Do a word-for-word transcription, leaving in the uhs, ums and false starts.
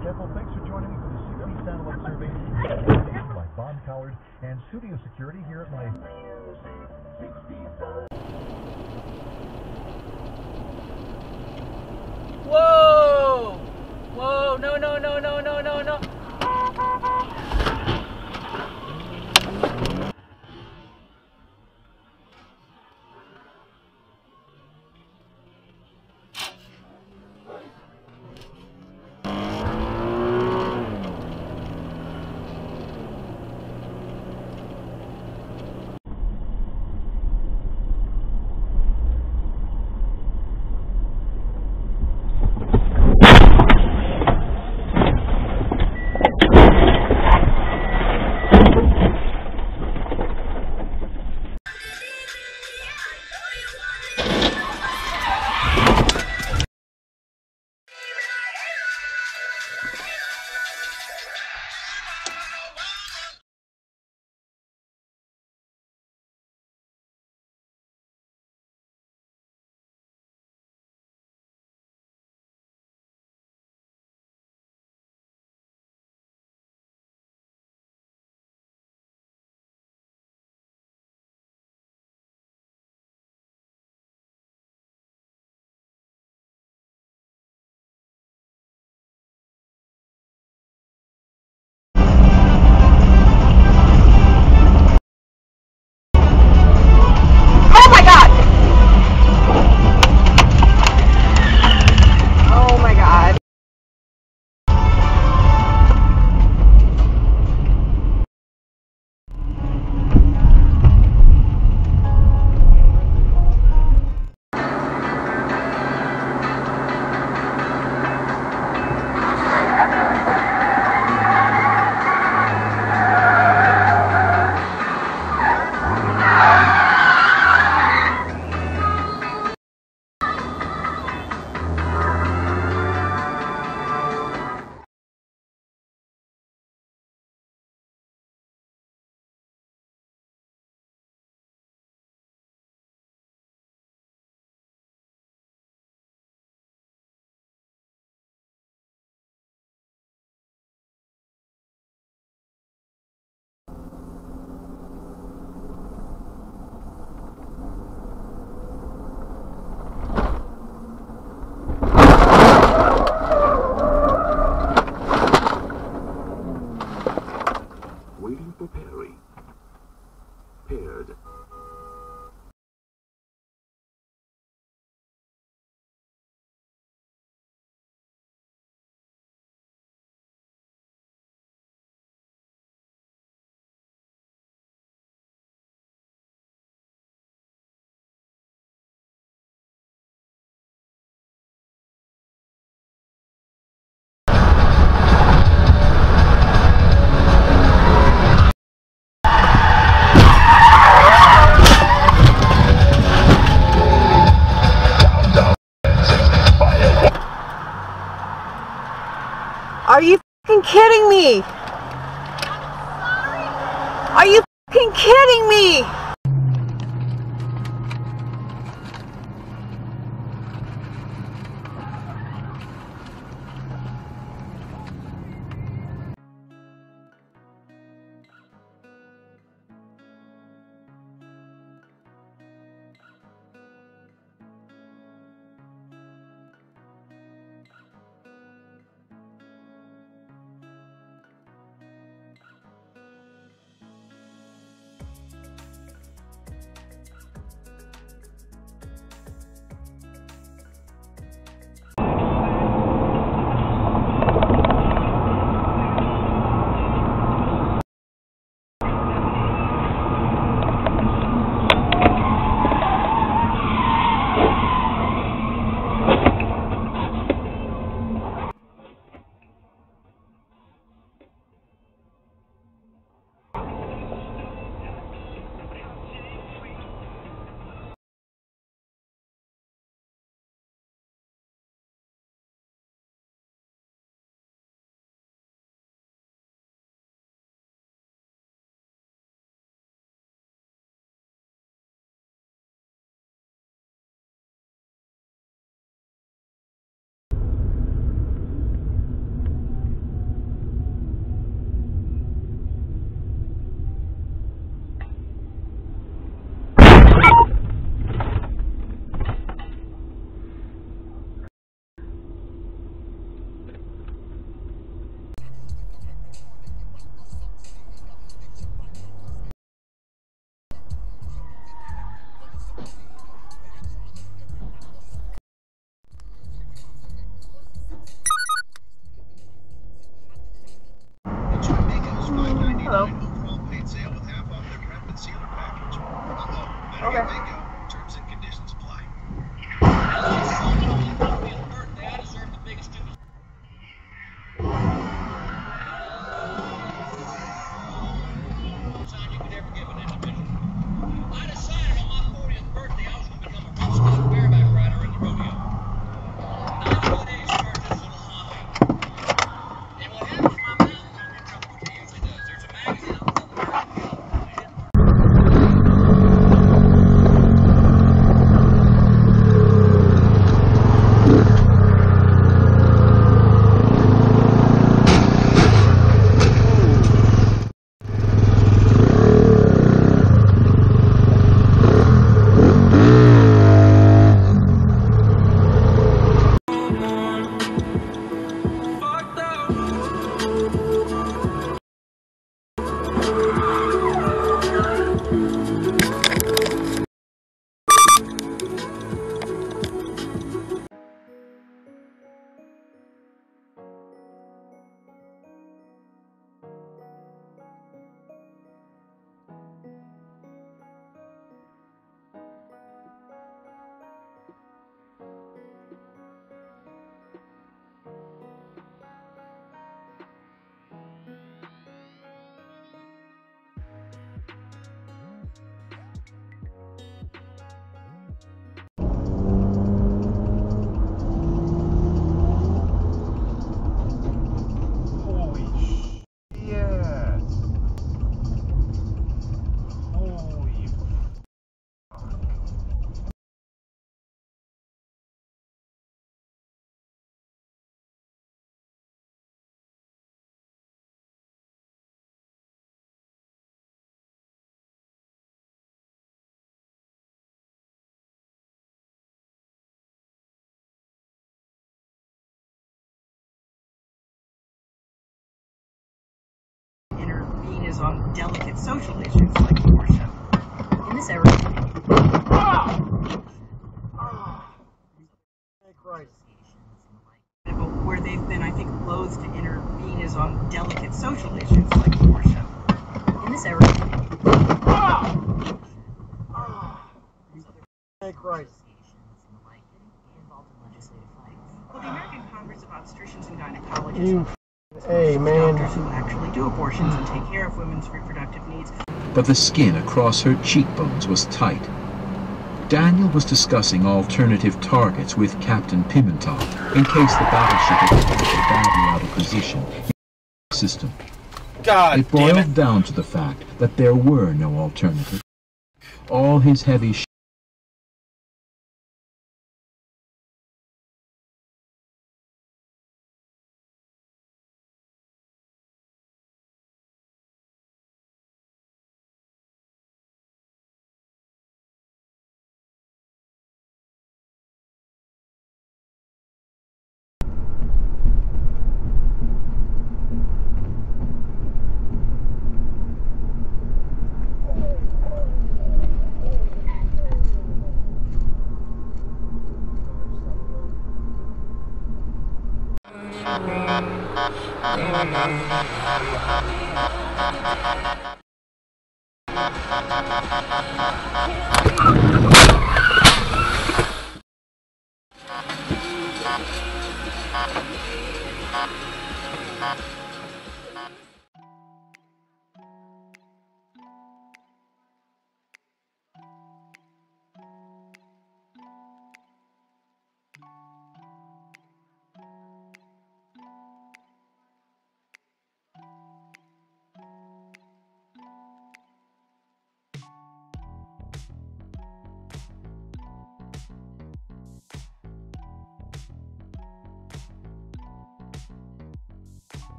Kendall, thanks for joining me for the sixty satellite survey by Bob Coward and studio security here at my... Whoa! Whoa, no, no, no, no, no, no, no. Waiting for Perry. Paired. Are you fucking kidding me? Are you fucking kidding me? on delicate social issues like abortion. In this area, where they've been, I think, loath to intervene is on delicate social issues like abortion. In this area, well, the American Congress of Obstetricians and Gynecologists. Hey, man. Doctors who actually do abortions and take care of women's reproductive needs. But the skin across her cheekbones was tight. Daniel was discussing alternative targets with Captain Pimentel in case the battleship had gotten badly out of position in the system. God it boiled damn it. down to the fact that there were no alternatives. All his heavy sh Thank you.